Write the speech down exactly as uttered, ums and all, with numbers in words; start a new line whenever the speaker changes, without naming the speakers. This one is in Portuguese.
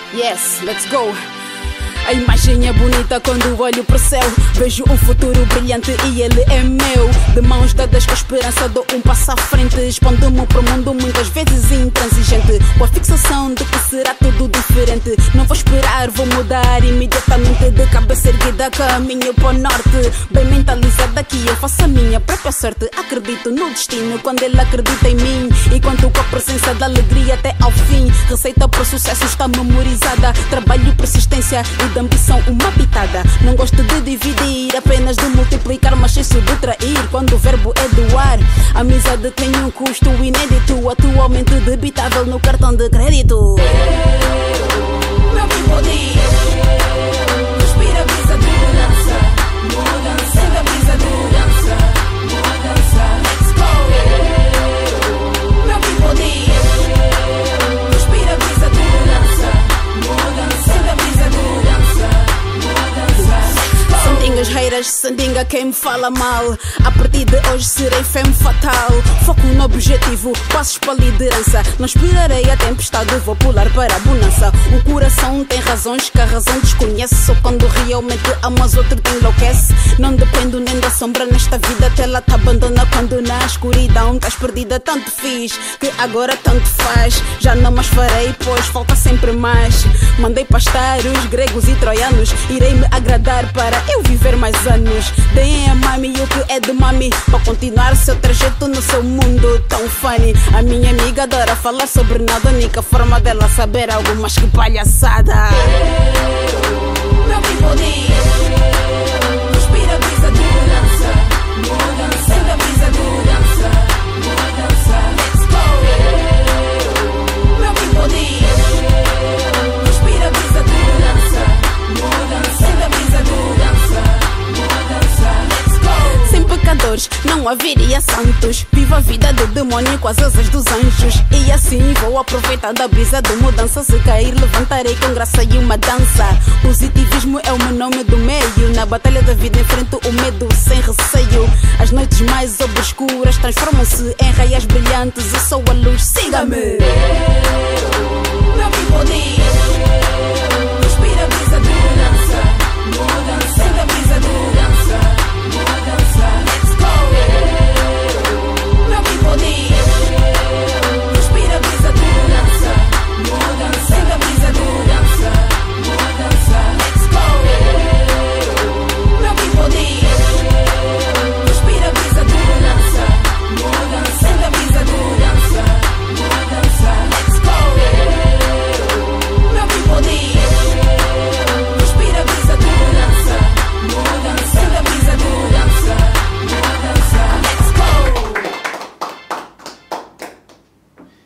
Yes, let's go. A imagem é bonita quando olho pro céu. Vejo um futuro brilhante e ele é meu. De mãos dadas com a esperança dou um passo à frente. Expondo-me pro mundo muitas vezes intransigente, com a fixação de que será tudo diferente. Não vou esperar, vou mudar imediatamente. De cabeça erguida, caminho pro norte. Bem mentalizada que eu faço a minha própria sorte. Acredito no destino quando ele acredita em mim. E conto com a presença da alegria até ao fim. Receita para o sucesso está memorizada. Trabalho, persistência e de ambição uma pitada. Não gosto de dividir, apenas de multiplicar, mas isso de trair quando o verbo é doar. A amizade tem um custo inédito, atualmente debitável no cartão de crédito. Meu people diz, respira brisa de mudança, mudança, sente a brisa de mudança, mudança, let's go. Meu people diz, respira brisa de mudança, mudança, sente a brisa de mudança. Sandingas haters, sandinga quem me fala mal. A partir de hoje serei femme fatal. Foco no objetivo, passos para a liderança. Não esperarei a tempestade, vou pular para a bonança. O coração tem razões que a razão desconhece. Só quando realmente amas outro te enlouquece. Não dependo nem da sombra nesta vida, até ela te abandona quando na escuridão estás perdida. Tanto fiz que agora tanto faz. Já não mais farei, pois falta sempre mais. Mandei pastar os gregos e troianos. Irei me agradar para eu viver mais anos. Deem a mami o que é de mami, para continuar seu trajeto no seu mundo tão funny. A minha amiga adora falar sobre nada. A única forma dela saber algo mais que palhaçada. Meu people diz, respira brisa de mudança, mudança, sente a brisa de mudança, mudança, let's go. Meu people diz, respira brisa de mudança, mudança, sente a brisa de mudança, mudança, let's go. Sem pecadores não haveria santos. Vivo a vida do demônio com as asas dos anjos. E assim vou aproveitar da brisa de mudança. Se cair levantarei com graça e uma dança. Positivismo é o meu nome do meio. Na batalha da vida enfrento o medo sem receio. As noites mais obscuras transformam-se em raias brilhantes. Eu sou a luz, siga-me. Meu people diz,